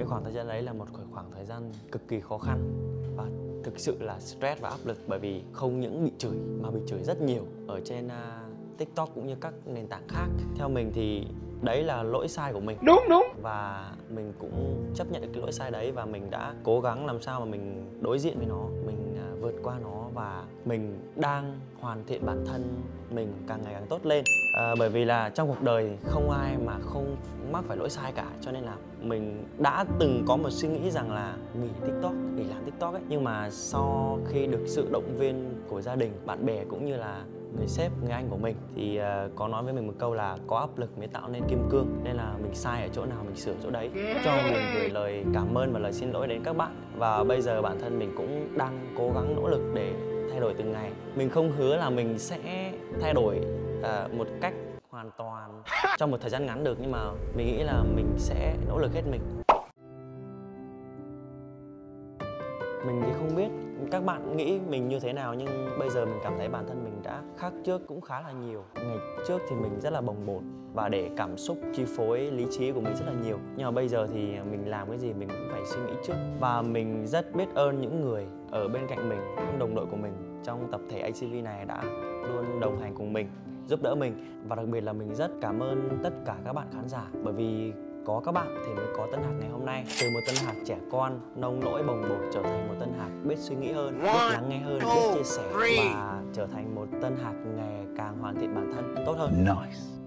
khoảng thời gian đấy là một khoảng thời gian cực kỳ khó khăn và thực sự là stress và áp lực, bởi vì không những bị chửi mà bị chửi rất nhiều ở trên TikTok cũng như các nền tảng khác. Theo mình thì đấy là lỗi sai của mình. Đúng. Và mình cũng chấp nhận được cái lỗi sai đấy, và mình đã cố gắng làm sao mà mình đối diện với nó, mình vượt qua nó, và mình đang hoàn thiện bản thân mình càng ngày càng tốt lên. Bởi vì là trong cuộc đời không ai mà không mắc phải lỗi sai cả, cho nên là mình đã từng có một suy nghĩ rằng là nghỉ TikTok, nghỉ làm TikTok ấy. Nhưng mà sau khi được sự động viên của gia đình, bạn bè cũng như là người sếp, người anh của mình thì có nói với mình một câu là có áp lực mới tạo nên kim cương, nên là mình sai ở chỗ nào mình sửa chỗ đấy. Cho mình gửi lời cảm ơn và lời xin lỗi đến các bạn. Và bây giờ bản thân mình cũng đang cố gắng nỗ lực để thay đổi từng ngày. Mình không hứa là mình sẽ thay đổi một cách hoàn toàn trong một thời gian ngắn được, nhưng mà mình nghĩ là mình sẽ nỗ lực hết mình. Mình thì không biết các bạn nghĩ mình như thế nào, nhưng bây giờ mình cảm thấy bản thân mình đã khác trước cũng khá là nhiều. Ngày trước thì mình rất là bồng bột và để cảm xúc chi phối lý trí của mình rất là nhiều. Nhưng mà bây giờ thì mình làm cái gì mình cũng phải suy nghĩ trước. Và mình rất biết ơn những người ở bên cạnh mình, những đồng đội của mình trong tập thể ACV này đã luôn đồng hành cùng mình, giúp đỡ mình. Và đặc biệt là mình rất cảm ơn tất cả các bạn khán giả, bởi vì có các bạn thì mới có Tân Hạc ngày hôm nay. Từ một Tân Hạc trẻ con, nông nỗi bồng bột trở thành một Tân Hạc biết suy nghĩ hơn, biết lắng nghe hơn, biết chia sẻ, và trở thành một Tân Hạc ngày càng hoàn thiện bản thân tốt hơn. Nice.